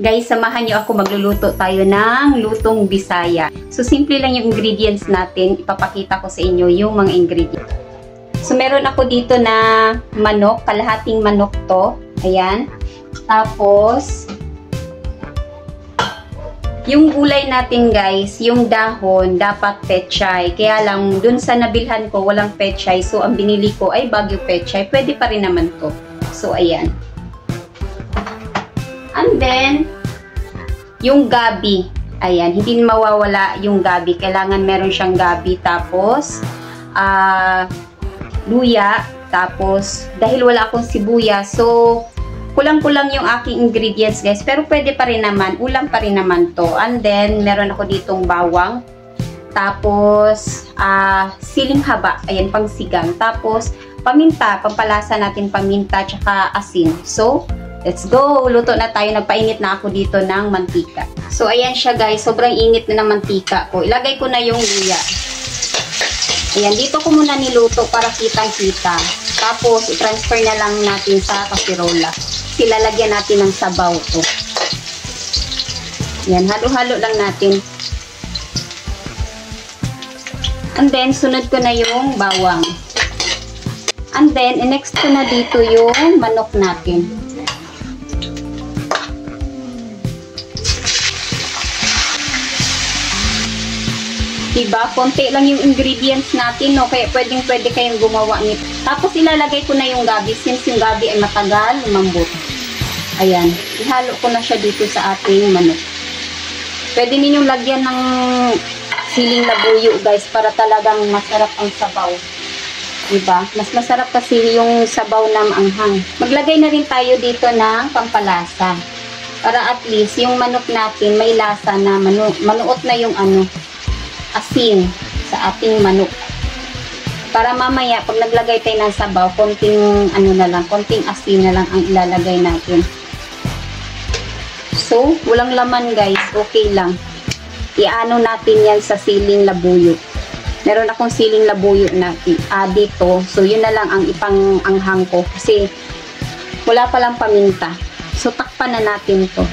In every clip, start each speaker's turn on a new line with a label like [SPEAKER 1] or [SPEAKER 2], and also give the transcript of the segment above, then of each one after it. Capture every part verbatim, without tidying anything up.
[SPEAKER 1] Guys, samahan niyo ako, magluluto tayo ng lutong Bisaya. So, simple lang yung ingredients natin. Ipapakita ko sa inyo yung mga ingredients. So, meron ako dito na manok. Kalahating manok to. Ayan. Tapos, yung gulay natin guys, yung dahon, dapat pechay. Kaya lang, dun sa nabilhan ko, walang pechay. So, ang binili ko ay Baguio pechay. Pwede pa rin naman to. So, ayan. And then, yung gabi. Ayan, hindi mawawala yung gabi. Kailangan meron siyang gabi. Tapos, ah, uh, luya. Tapos, dahil wala akong sibuyas, so, kulang-kulang yung aking ingredients, guys. Pero pwede pa rin naman. Ulam pa rin naman to. And then, meron ako ditong bawang. Tapos, ah, uh, siling haba. Ayan, pang sigang. Tapos, paminta. Pampalasa natin paminta. Tsaka asin. So, let's go! Luto na tayo. Nagpainit na ako dito ng mantika. So, ayan siya guys. Sobrang init na ng mantika ko. Ilagay ko na yung luya. Ayan, dito ko muna niluto para kitang-kita. Tapos, i-transfer na lang natin sa kasirola. Silalagyan natin ng sabaw to. Ayan, halo-halo lang natin. And then, sunod ko na yung bawang. And then, next ko na dito yung manok natin. Diba? Konti lang yung ingredients natin, no? Kaya pwedeng pwede kayong gumawa nito. Tapos ilalagay ko na yung gabi since yung gabi ay matagal lumambot. Ayan. Ihalo ko na siya dito sa ating manok. Pwede ninyong lagyan ng siling labuyo, guys, para talagang masarap ang sabaw. Diba? Mas masarap kasi yung sabaw na maanghang. Maglagay na rin tayo dito ng pampalasa. Para at least yung manok natin may lasa na manu manuot na yung ano, asin sa ating manok. Para mamaya, pag naglagay tayo ng sabaw, konting ano na lang, konting asin na lang ang ilalagay natin. So, walang laman guys, okay lang. Iano natin yan sa siling labuyo. Meron akong siling labuyo natin, ah, dito. So, yun na lang ang ipang-anghang ko. Kasi, wala palang paminta. So, takpan na natin to.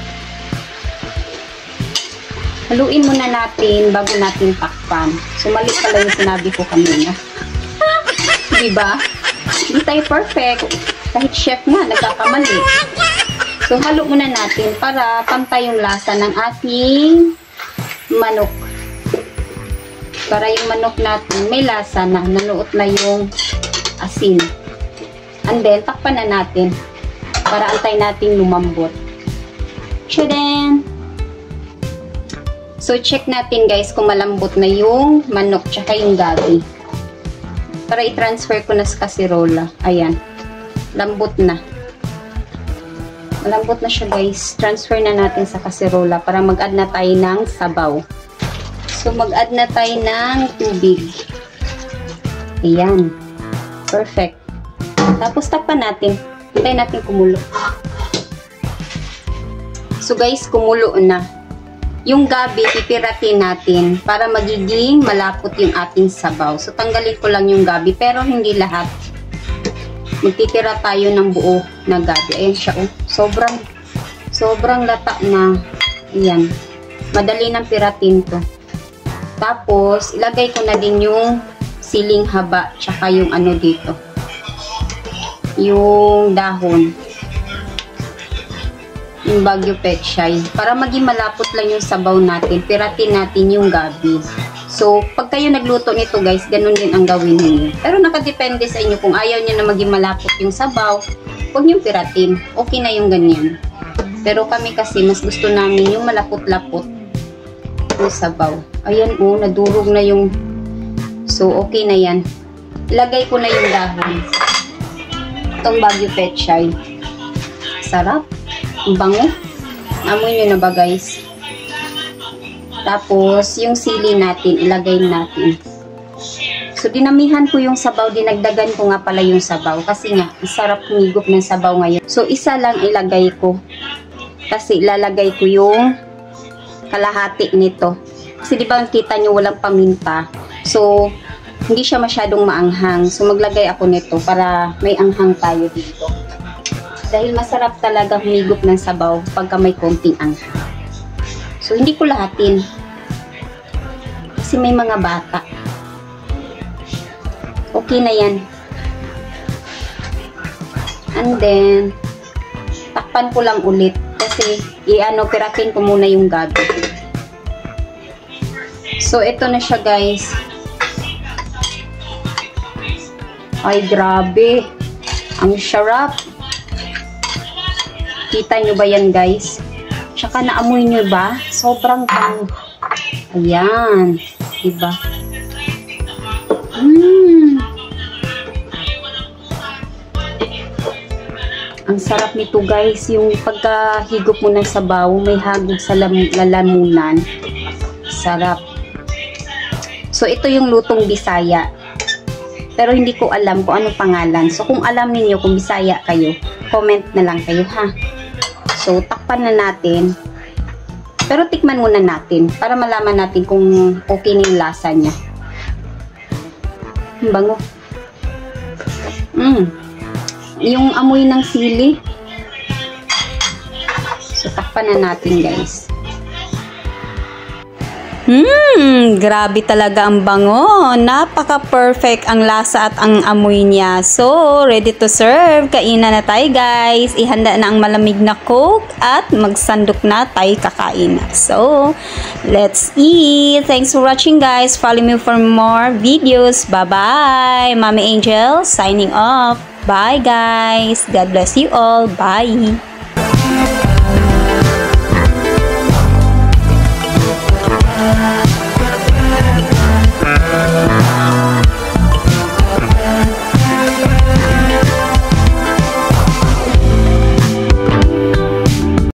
[SPEAKER 1] Haluin muna natin bago natin takpan. So, mali pala yung sinabi ko kanina. Diba? Hindi tayo perfect. Kahit chef nga, nagkakamali. So, halo muna natin para pantay yung lasa ng ating manok. Para yung manok natin may lasa na, nanuot na yung asin. And then, takpan na natin para antay natin lumambot. Tchadan! So, check natin guys kung malambot na yung manok tsaka yung gabi. Para i-transfer ko na sa kasirola. Ayan. Lambot na. Malambot na siya guys. Transfer na natin sa kasirola para mag-add na tayo ng sabaw. So, mag-add na tayo ng tubig. Ayan. Perfect. Tapos, takpan natin. Hintayin natin kumulo. So, guys, kumulo na. Yung gabi, pipiratin natin para magiging malapot yung ating sabaw. So, tanggalin ko lang yung gabi, pero hindi lahat. Magtitira tayo ng buo na gabi. Ayan siya, oh. Sobrang, sobrang lata na. Ayan. Madali nang piratin to. Tapos, ilagay ko na din yung siling haba, tsaka yung ano dito. Yung dahon. Yung Baguio pechay. Para maging malapot lang yung sabaw natin, piratin natin yung gabi. So, pag kayo nagluto nito guys, ganun din ang gawin niyo. Pero nakadepende sa inyo. Kung ayaw niyo na maging malapot yung sabaw, huwag niyo piratin. Okay na yung ganyan. Pero kami kasi, mas gusto namin yung malapot-lapot yung sabaw. Ayan oh, nadurog na yung... So, okay na yan. Ilagay ko na yung dahon. Itong Baguio pechay. Sarap. Ang bango. Amoy nyo na ba guys? Tapos, yung sili natin, ilagay natin. So, dinamihan ko yung sabaw. Dinagdagan ko nga pala yung sabaw. Kasi nga, sarap humigop ng sabaw ngayon. So, isa lang ilagay ko. Kasi, ilalagay ko yung kalahati nito. Kasi, di ba, kita nyo walang paminta. So, hindi siya masyadong maanghang. So, maglagay ako nito para may anghang tayo dito. Dahil masarap talaga humigop ng sabaw pagka may konting anghang. So, hindi ko lahatin. Kasi may mga bata. Okay na yan. And then, takpan ko lang ulit. Kasi, i-ano, piratin ko muna yung gabi. So, ito na siya, guys. Ay, grabe. Ang sarap. Kita nyo ba yan, guys? Tsaka naamoy nyo ba? Sobrang tang. Ayan. Diba? Mmm. Ang sarap nito, guys. Yung pagkahigop mo ng sabaw, may hagod sa lalamunan. Sarap. So, ito yung lutong Bisaya. Pero hindi ko alam kung anong pangalan. So, kung alam niyo kung Bisaya kayo, comment na lang kayo, ha? So, takpan na natin. Pero tikman muna natin para malaman natin kung okay na yung lasa niya. Ang bango. Mm. Yung amoy ng sili. So, takpan na natin, guys. Hmm, grabe talaga ang bango. Napaka-perfect ang lasa at ang amoy niya. So, ready to serve. Kainan na tayo, guys. Ihanda na ang malamig na Coke at magsandok na tayo kakain. So, let's eat. Thanks for watching, guys. Follow me for more videos. Bye-bye. Mommy Angel signing off. Bye, guys. God bless you all. Bye.